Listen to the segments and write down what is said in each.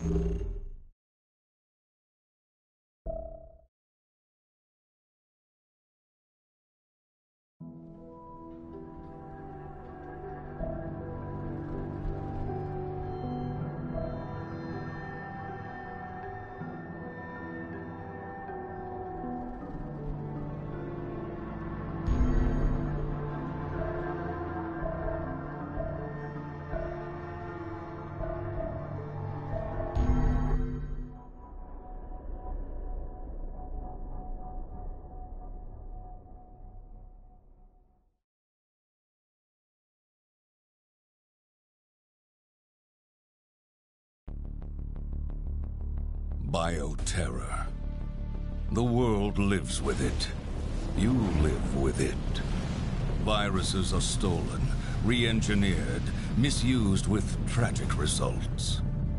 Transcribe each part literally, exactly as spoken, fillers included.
Bioterror. The world lives with it. You live with it. Viruses are stolen, re-engineered, misused with tragic results.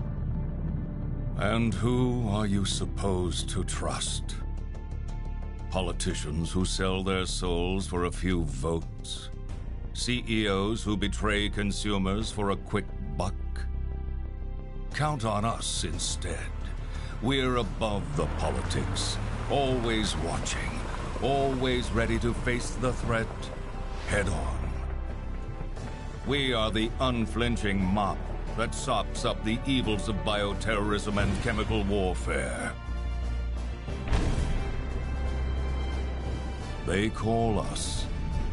And who are you supposed to trust? Politicians who sell their souls for a few votes? C E Os who betray consumers for a quick buck? Count on us instead. We're above the politics, always watching, always ready to face the threat head on. We are the unflinching mop that sops up the evils of bioterrorism and chemical warfare. They call us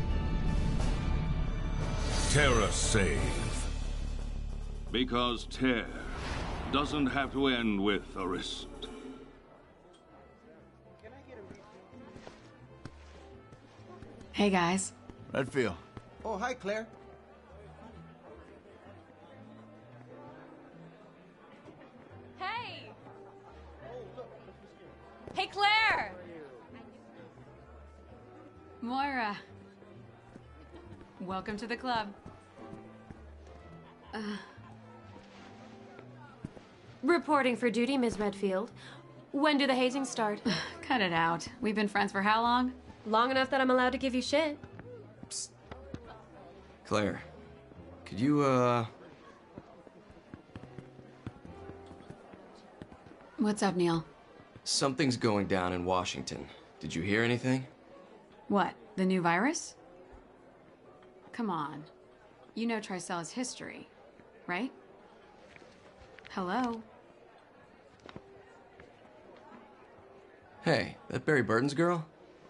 TerraSave. Because Terra doesn't have to end with a wrist. Hey, guys. Redfield. Oh, hi, Claire. Hey! Hey, Claire! Moira. Welcome to the club. Uh... Reporting for duty, Miz Redfield. When do the hazings start? Cut it out. We've been friends for how long? Long enough that I'm allowed to give you shit. Psst. Claire, could you, uh... What's up, Neil? Something's going down in Washington. Did you hear anything? What, the new virus? Come on. You know Tricella's history, right? Hello? Hey, that Barry Burton's girl?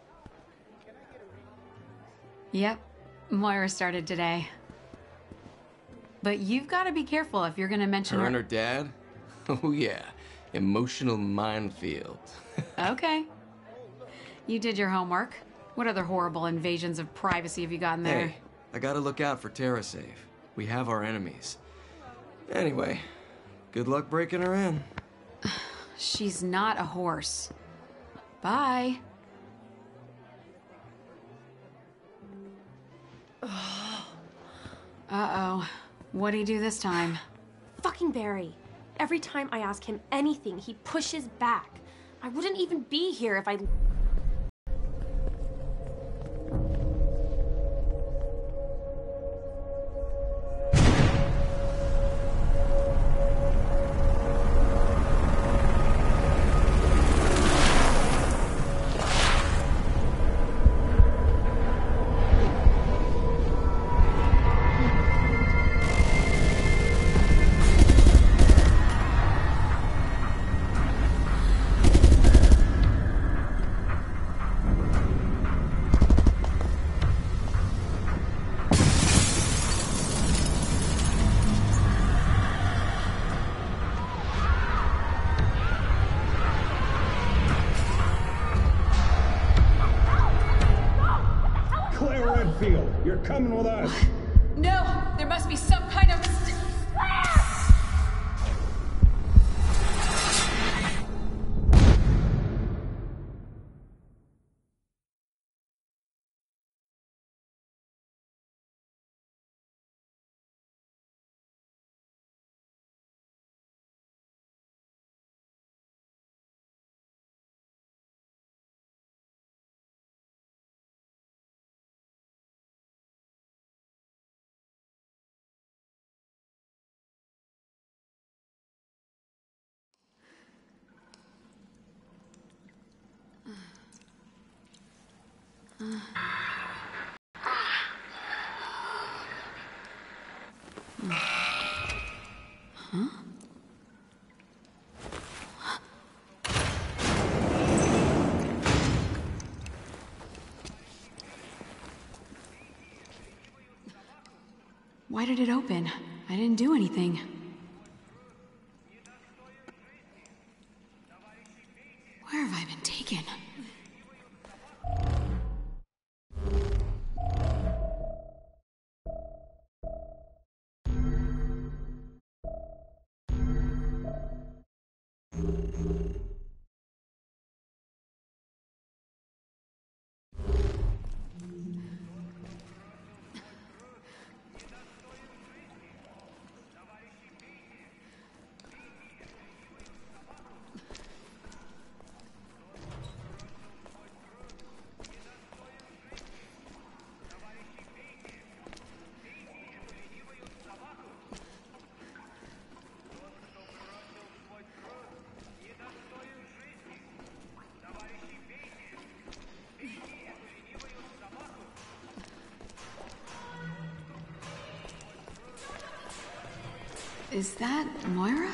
Yep. Moira started today. But you've got to be careful if you're going to mention Her her... and her dad? Oh yeah, emotional minefield. Okay. You did your homework. What other horrible invasions of privacy have you gotten there? Hey, I gotta look out for TerraSave. We have our enemies. Anyway, good luck breaking her in. She's not a horse. Bye. Uh-oh. What'd he do this time? Fucking Barry. Every time I ask him anything, he pushes back. I wouldn't even be here if I... You're coming with us. No! There must be some kind of... Huh? Why did it open? I didn't do anything. Where have I been taken? Is that Moira?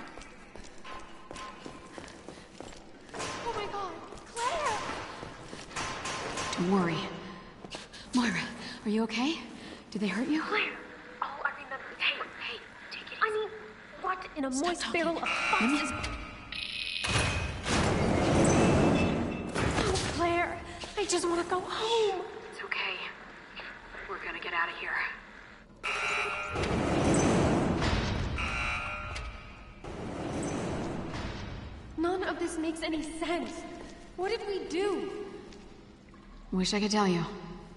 Oh my god, Claire! Don't worry. Moira, are you okay? Did they hurt you? Claire! Oh, I remember. Hey, hey, take it easy. I mean, what in a Stop moist talking. barrel of Let me- foxes? Oh, Claire, I just want to go home. It's okay. We're gonna get out of here. None of this makes any sense. What did we do? Wish I could tell you.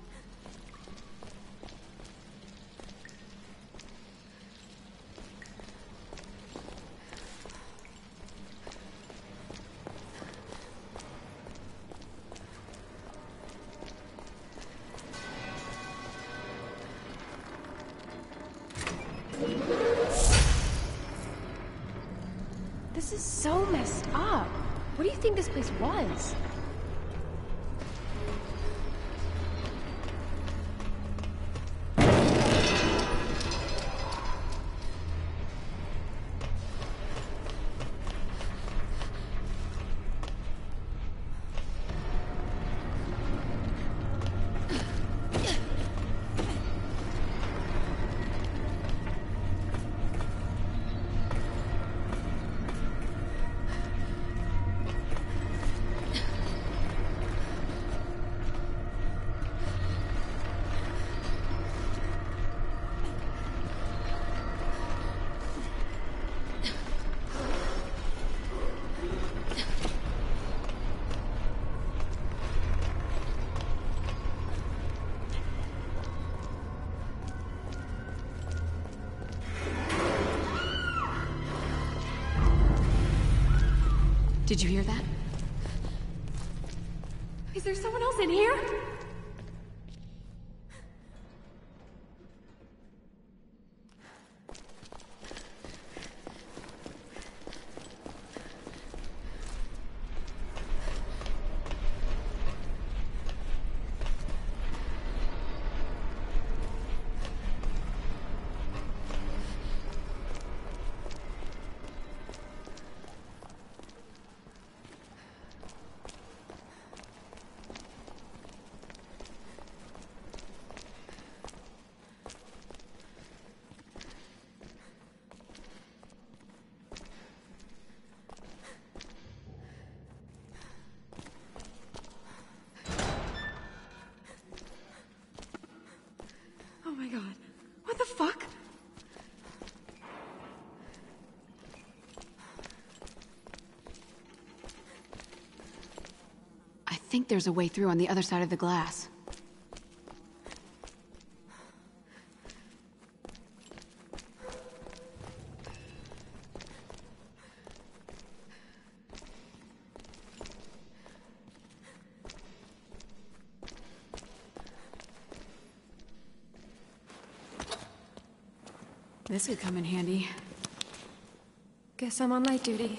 This is so messed up. What do you think this place was? Did you hear that? Is there someone else in here? Oh my god. What the fuck? I think there's a way through on the other side of the glass. This could come in handy. Guess I'm on night duty.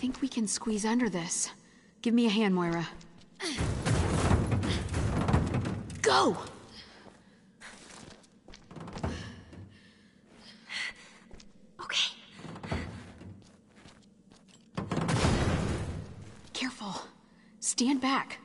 think we can squeeze under this. Give me a hand, Moira. Go! Okay. Careful. Stand back.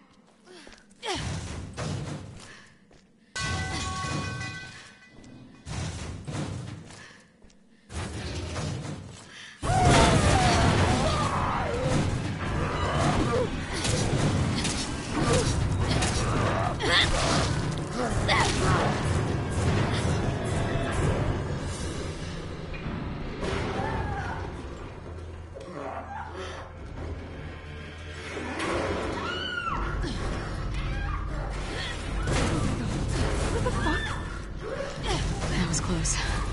That was close.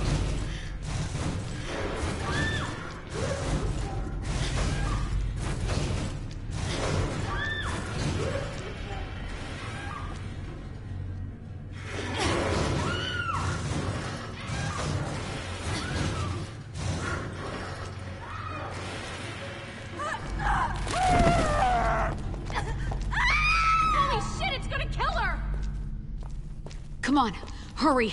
Holy shit, it's gonna kill her! Come on, hurry.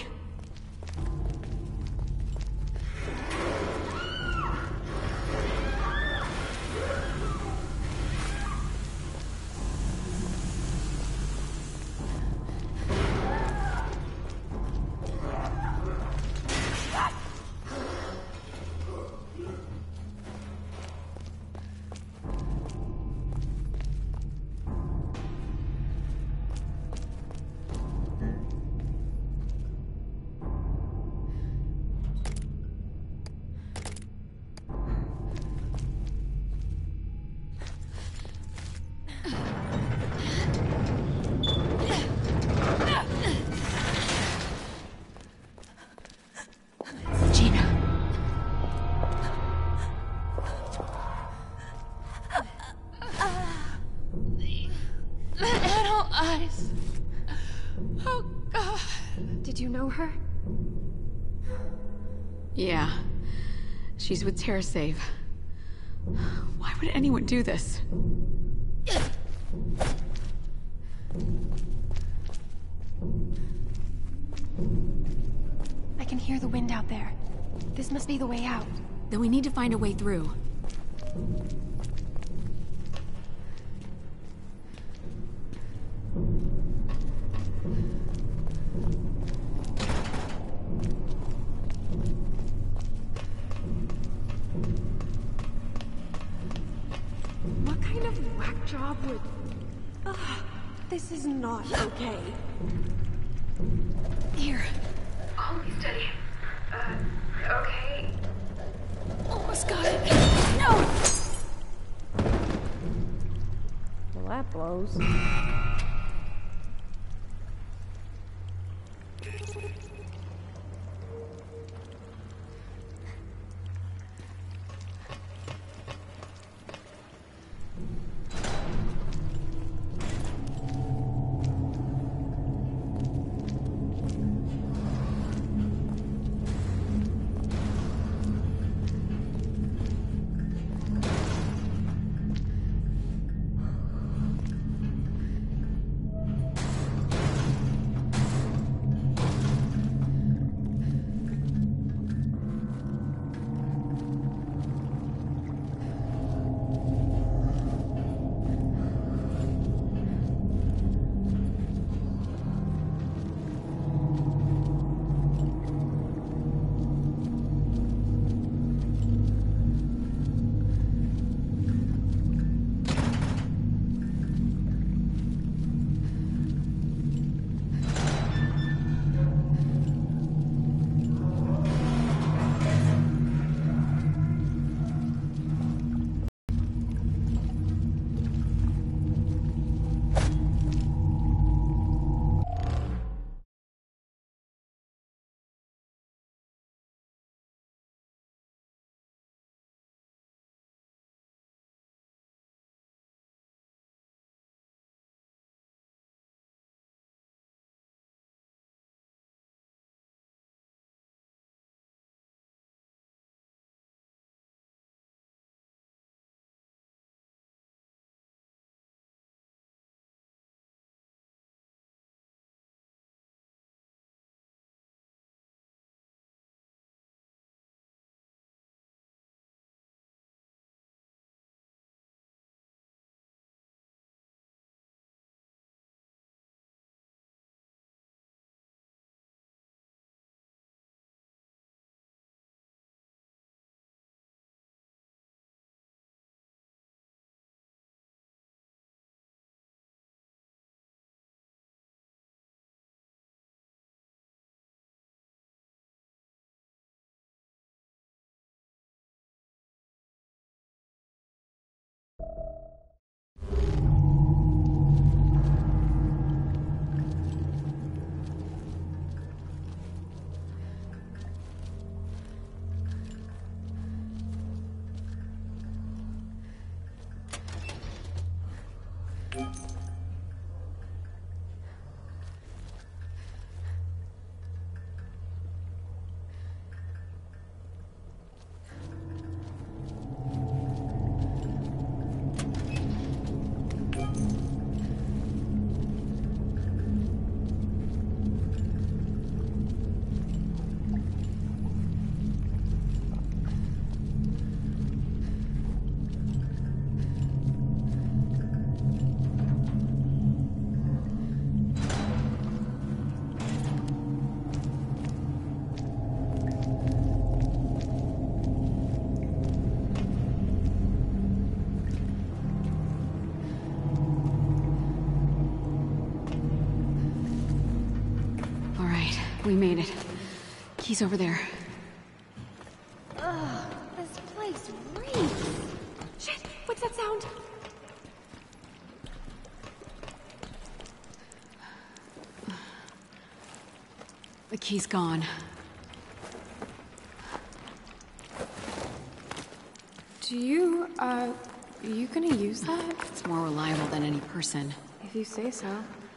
Gina. Little eyes. Oh, God. Did you know her? Yeah. She's with TerraSave. Why would anyone do this? I can hear the wind out there. This must be the way out. Then we need to find a way through. What kind of whack job would... Ugh, this is not okay. Here. Hold me steady. Uh, okay. Almost got it. No! Well, that blows. Key's over there. Ugh, this place reeks. Shit, what's that sound? The key's gone. Do you, uh, are you gonna use that? It's more reliable than any person. If you say so.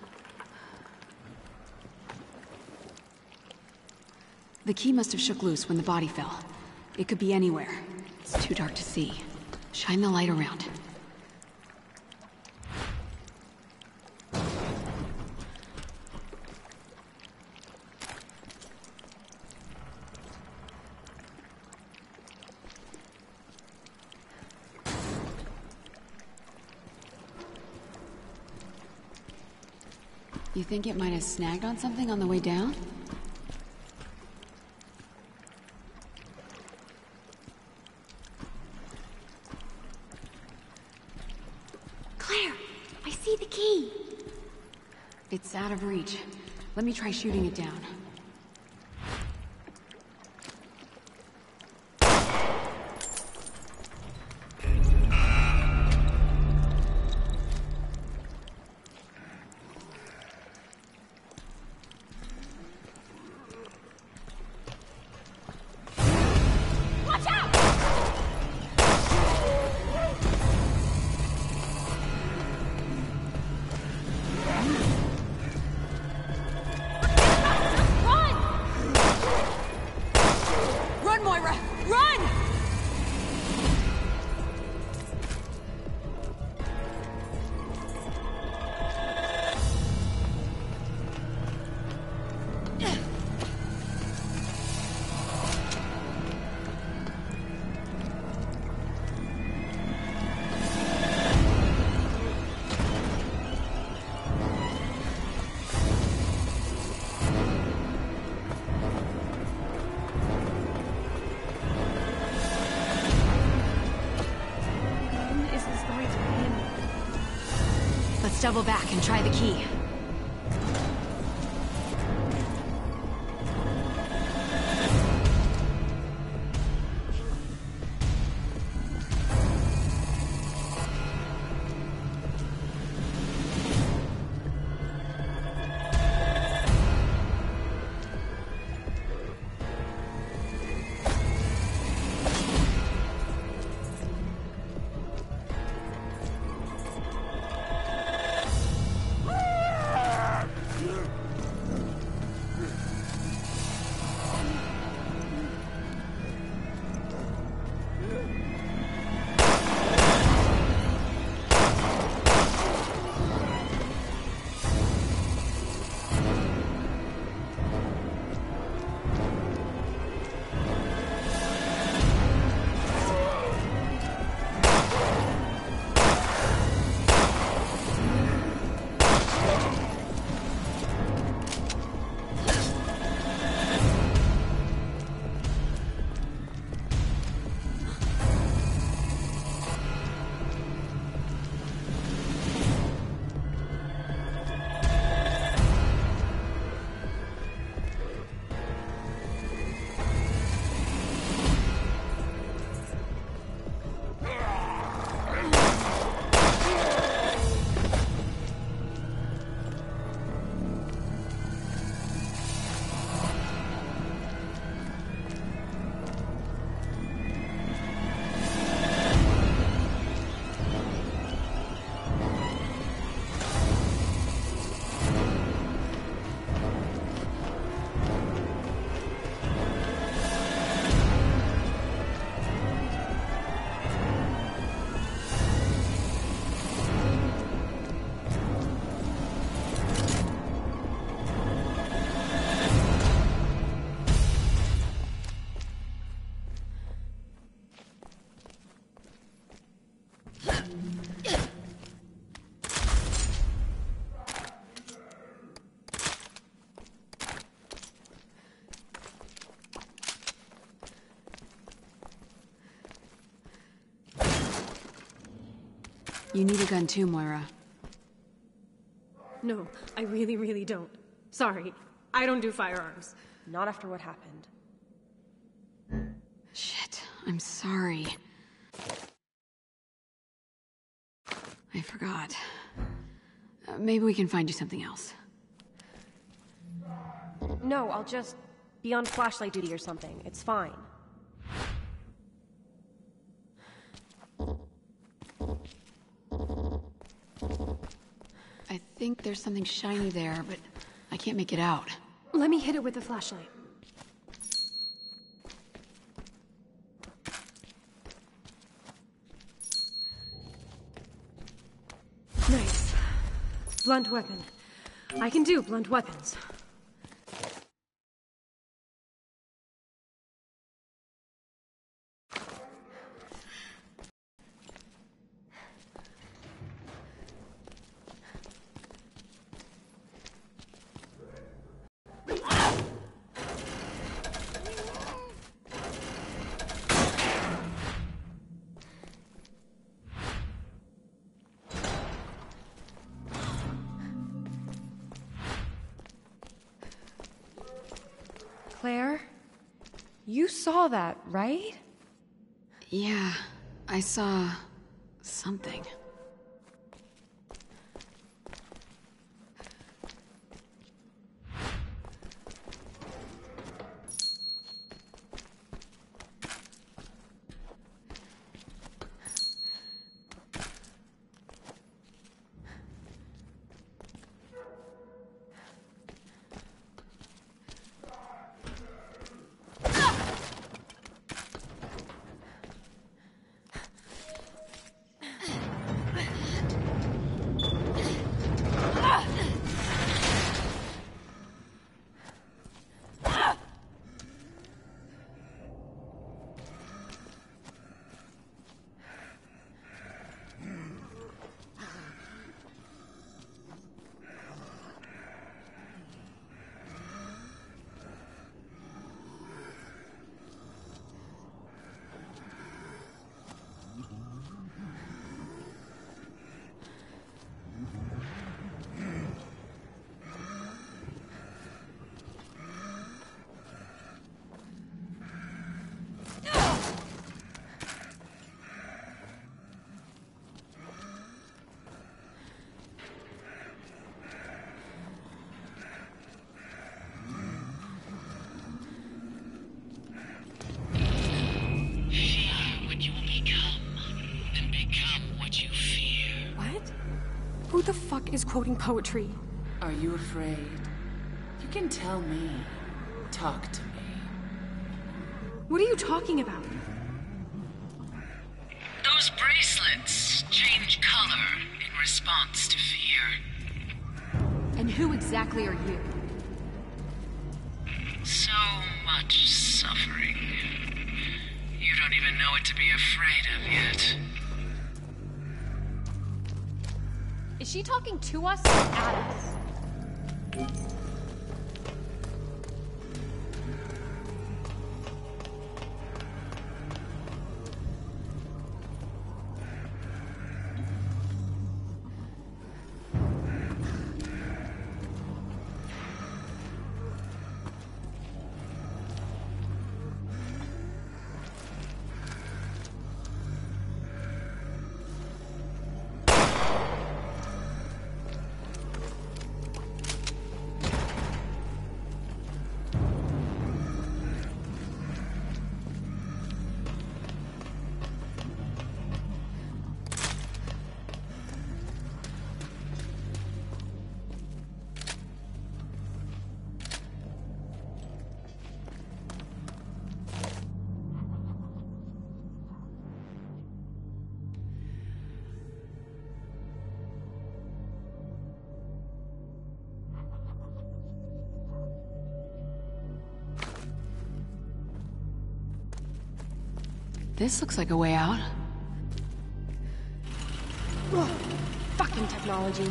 The key must have shook loose when the body fell. It could be anywhere. It's too dark to see. Shine the light around. You think it might have snagged on something on the way down? Claire, I see the key. It's out of reach. Let me try shooting it down. Let's double back and try the key. You need a gun too, Moira. No, I really, really don't. Sorry, I don't do firearms. Not after what happened. I'm sorry. I forgot. Uh, maybe we can find you something else. No, I'll just be on flashlight duty or something. It's fine. I think there's something shiny there, but I can't make it out. Let me hit it with the flashlight. Nice. Blunt weapon. I can do blunt weapons. Claire, you saw that, right? Yeah, I saw... something. Who the fuck is quoting poetry? Are you afraid? You can tell me. Talk to me. What are you talking about? Those bracelets change color in response to fear. And who exactly are you? So much suffering. You don't even know what to be afraid of yet. Is she talking to us or at us? This looks like a way out. Ugh, fucking technology.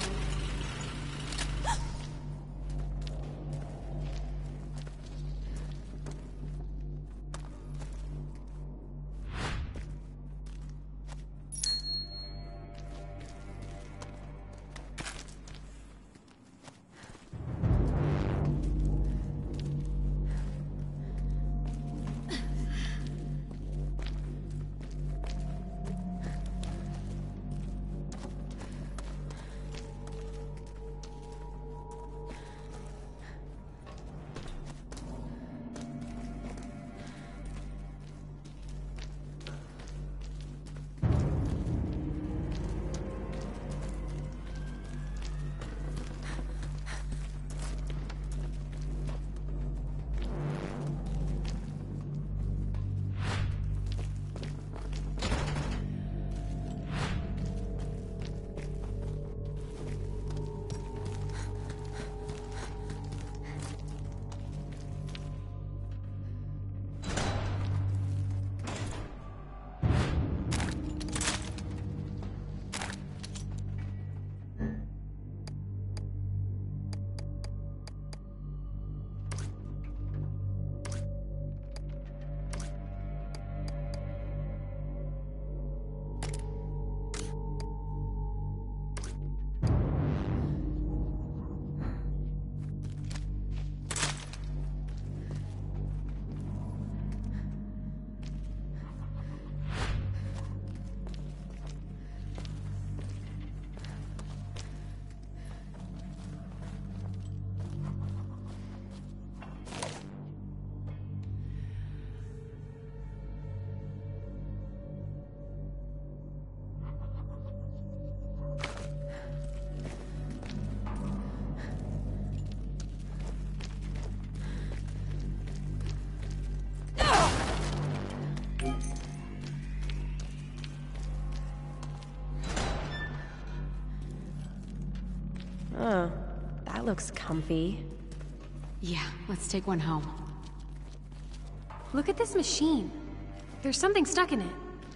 That looks comfy. Yeah, let's take one home. Look at this machine. There's something stuck in it.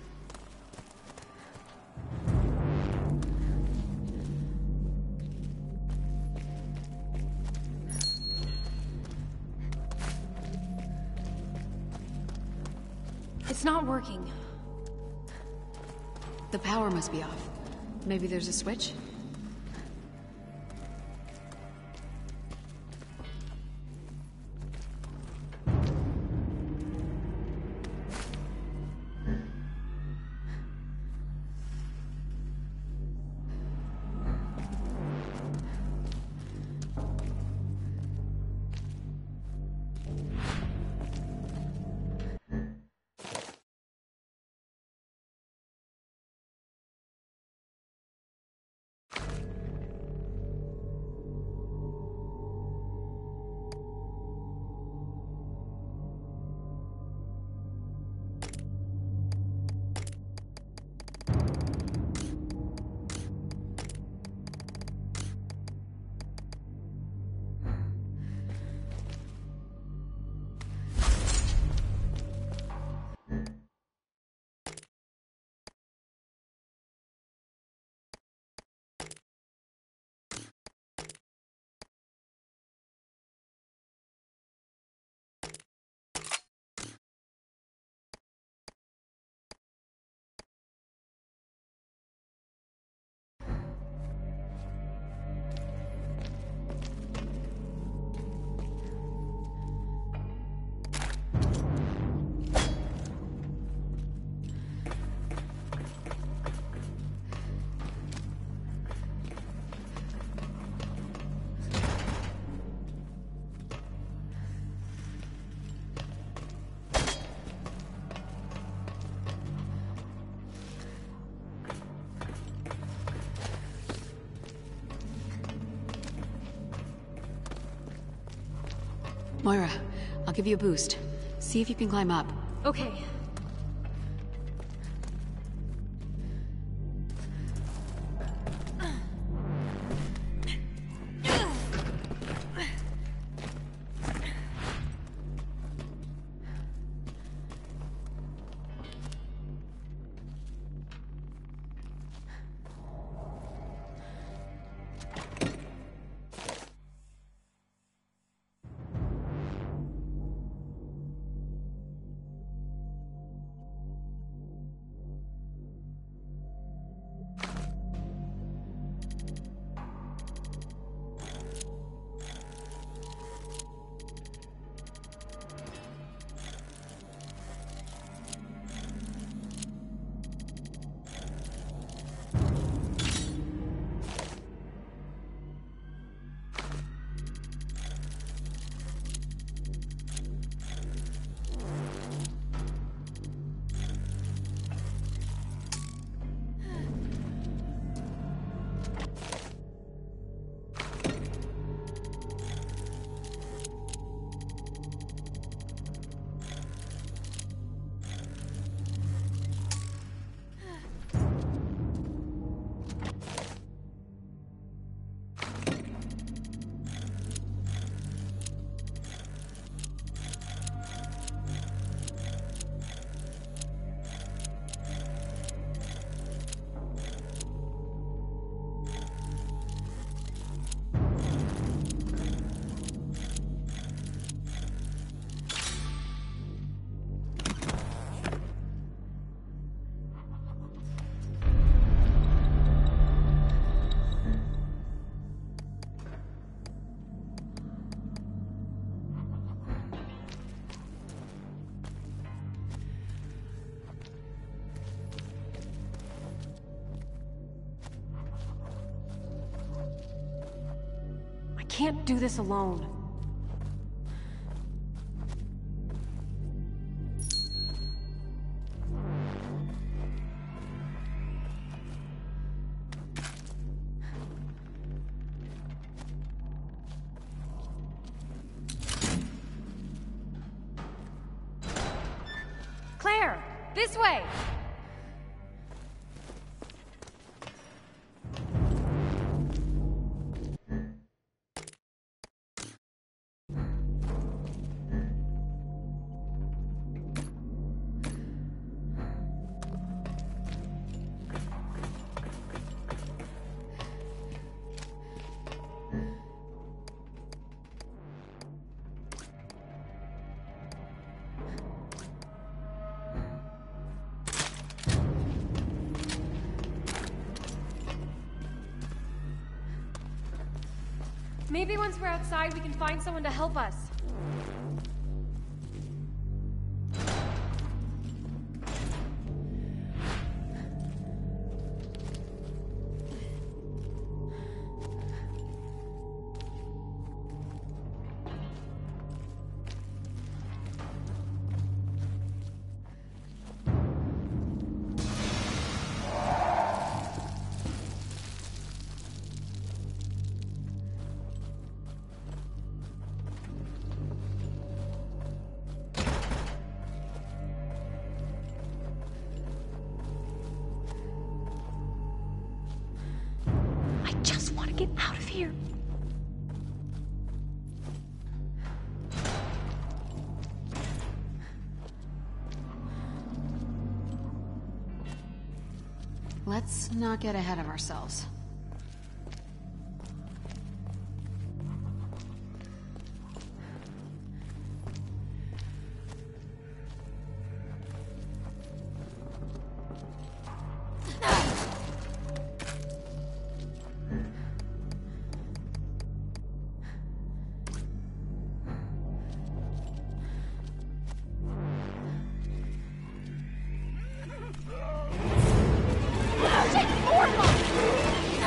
It's not working. The power must be off. Maybe there's a switch? Moira, I'll give you a boost. See if you can climb up. Okay. I can't do this alone. Claire, this way! Maybe once we're outside, we can find someone to help us. Get out of here. Let's not get ahead of ourselves. Take four of them!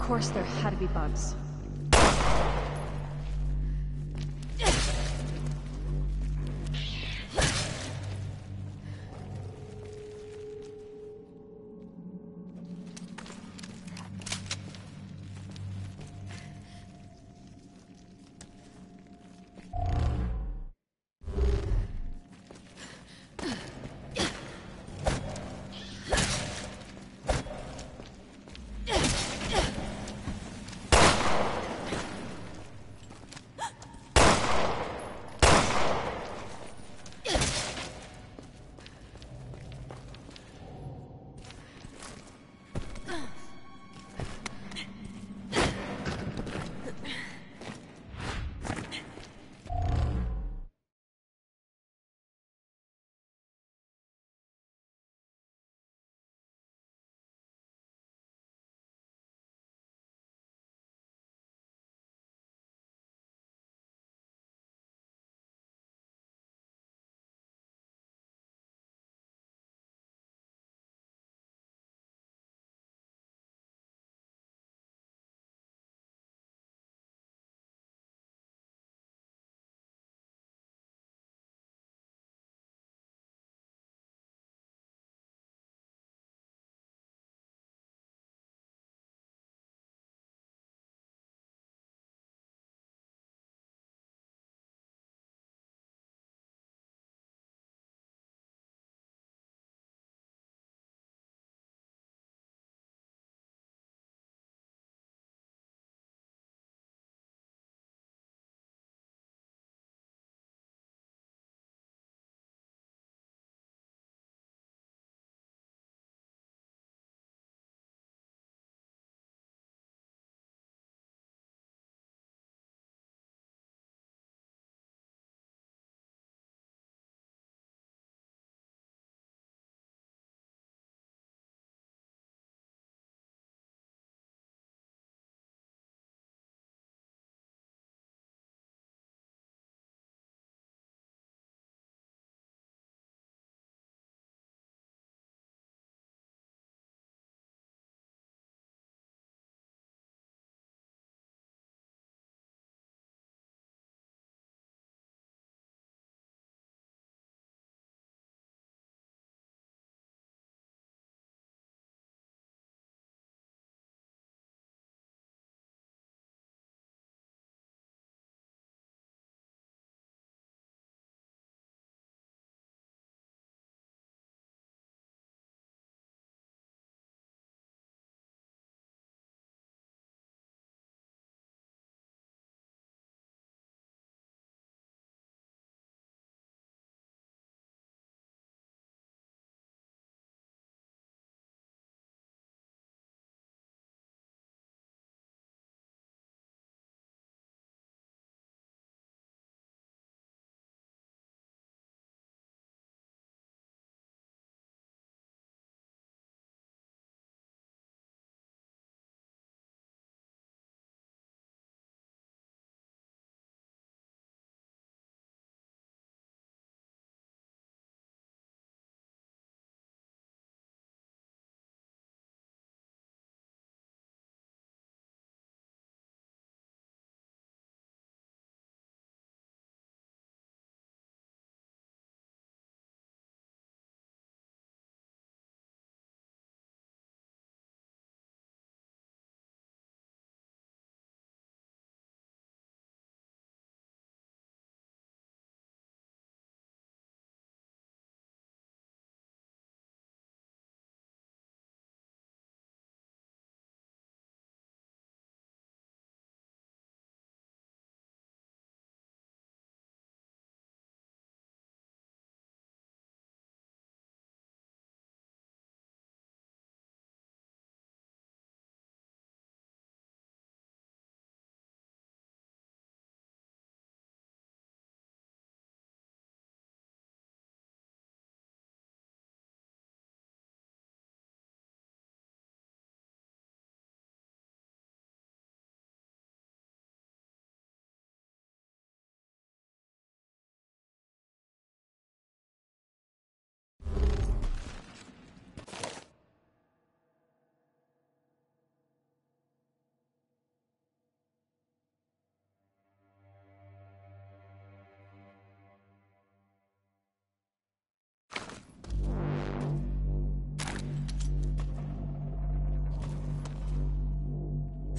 course there had to be bugs.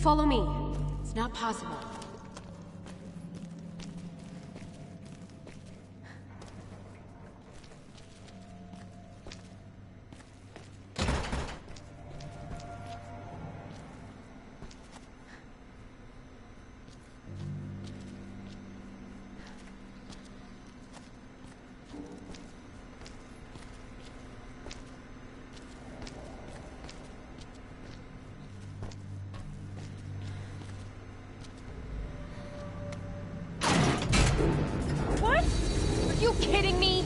Follow me. It's not possible. What? Are you kidding me?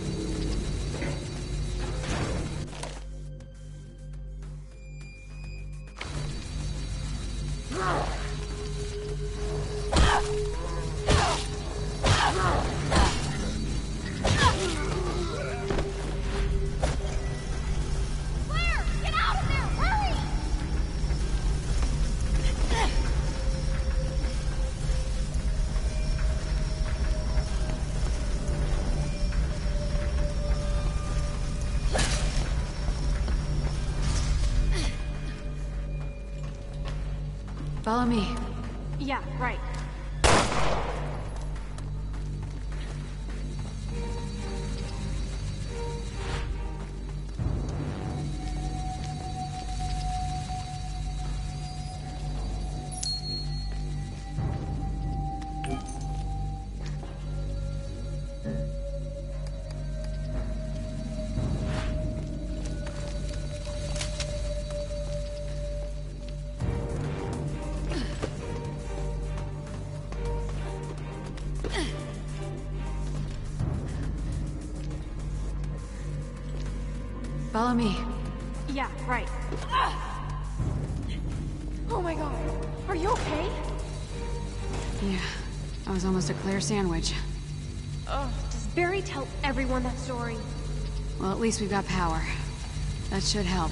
Follow me. Yeah, right. Follow me. Yeah, right. Oh my god. Are you okay? Yeah, I was almost a Claire sandwich. Ugh, does Barry tell everyone that story? Well, at least we've got power. That should help.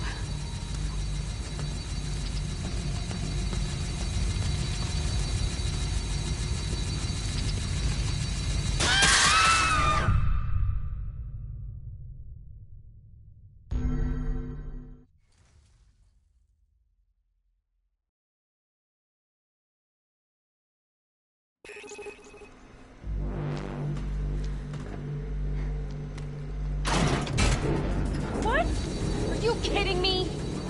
What? Are you kidding me?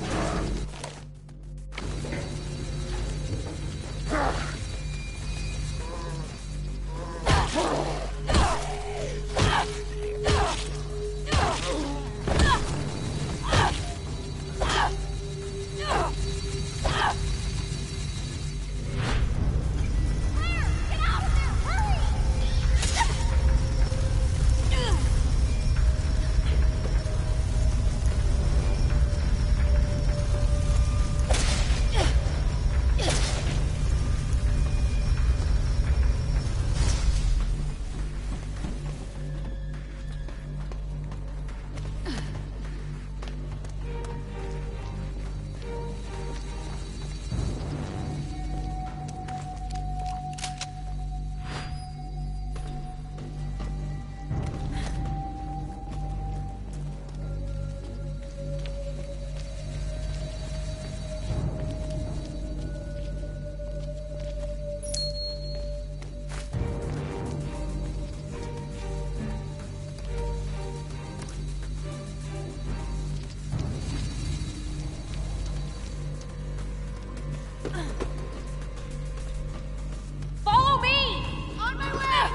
Follow me! On my way!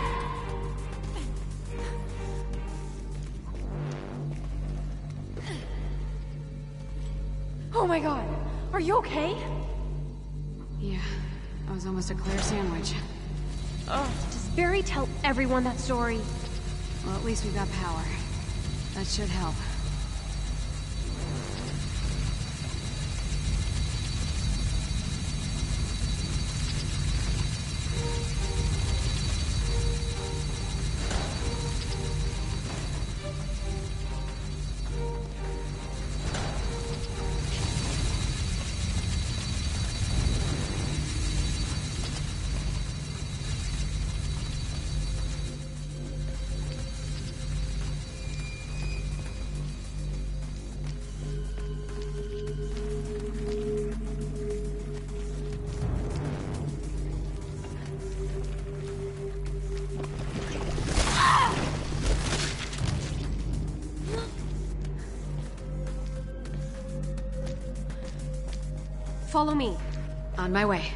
Oh my god. Are you okay? Yeah, I was almost a Claire sandwich. Ugh, does Barry tell everyone that story? Well, at least we've got power. That should help. Follow me. On my way.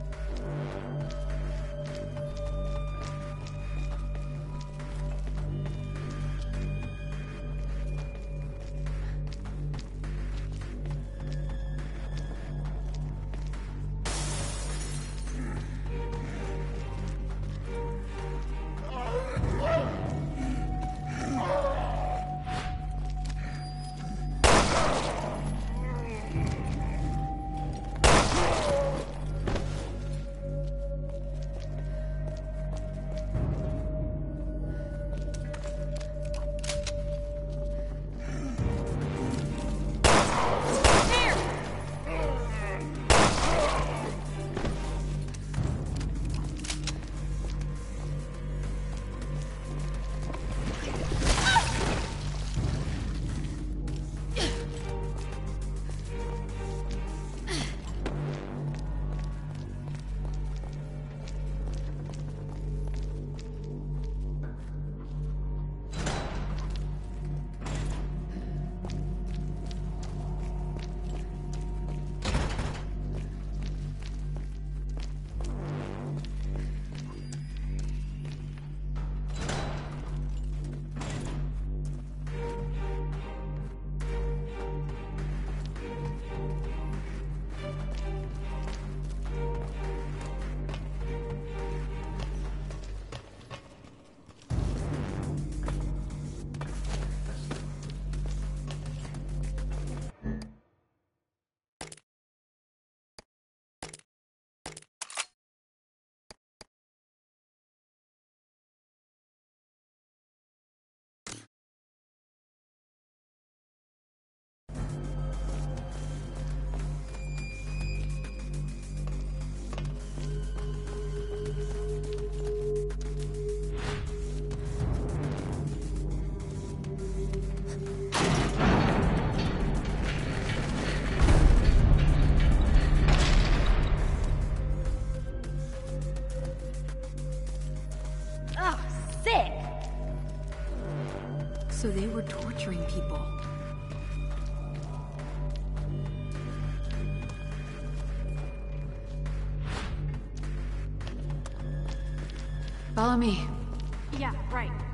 So they were torturing people. Follow me. Yeah, right.